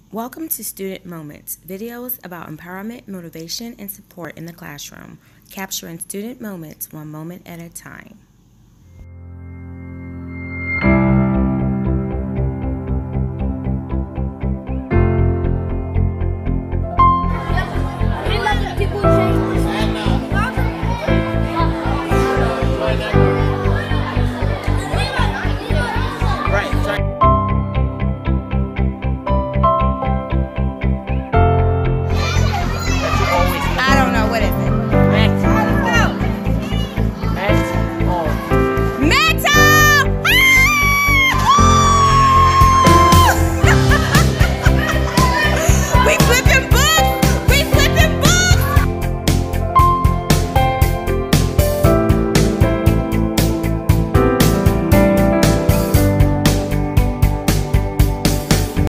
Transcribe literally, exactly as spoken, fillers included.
Welcome to Student Moments, videos about empowerment, motivation, and support in the classroom, capturing student moments one moment at a time.